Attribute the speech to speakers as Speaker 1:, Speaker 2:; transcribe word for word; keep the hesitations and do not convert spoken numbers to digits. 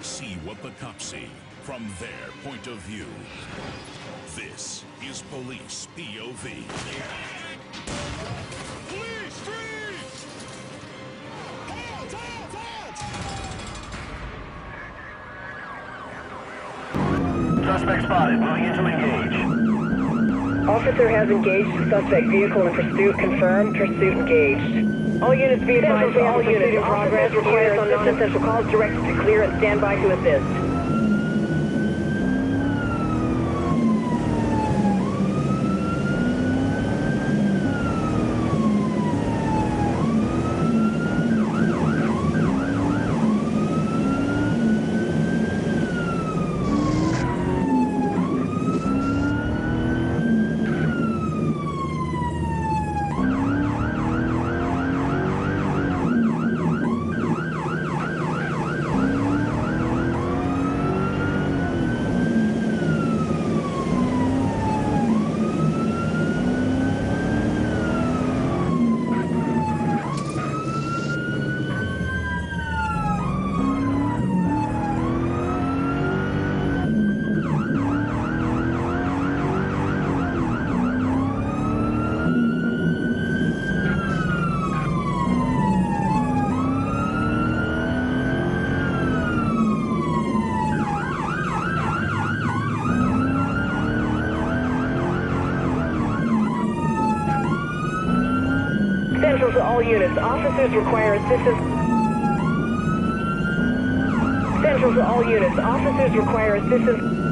Speaker 1: see what the cops see from their point of view. This is Police P O V. Police, freeze! Hands, hands, hands!
Speaker 2: Suspect spotted, moving in to engage.
Speaker 3: Officer has engaged the suspect vehicle in pursuit. Confirmed. Pursuit engaged. All units be advised. All units in progress. Requires on non-essential calls directed to clear and stand by to assist. Central to all units. Officers require assistance. Central to all units. Officers require assistance.